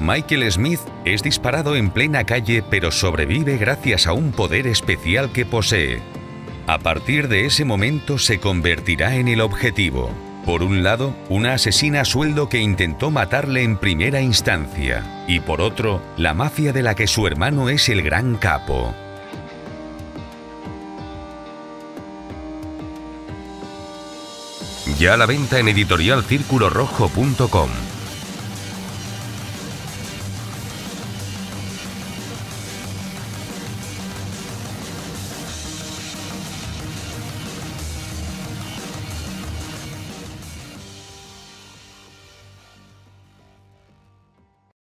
Michael Smith es disparado en plena calle, pero sobrevive gracias a un poder especial que posee. A partir de ese momento se convertirá en el objetivo. Por un lado, una asesina a sueldo que intentó matarle en primera instancia, y por otro, la mafia de la que su hermano es el gran capo. Ya a la venta en editorialcirculorrojo.com.